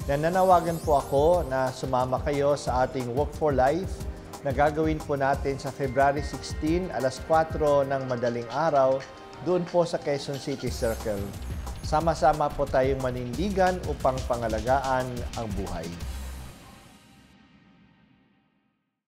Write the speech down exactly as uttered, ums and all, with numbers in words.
Nananawagan po ako na sumama kayo sa ating Walk for Life na gagawin po natin sa February sixteen, alas kwatro ng madaling araw, doon po sa Quezon City Circle. Sama-sama po tayong manindigan upang pangalagaan ang buhay.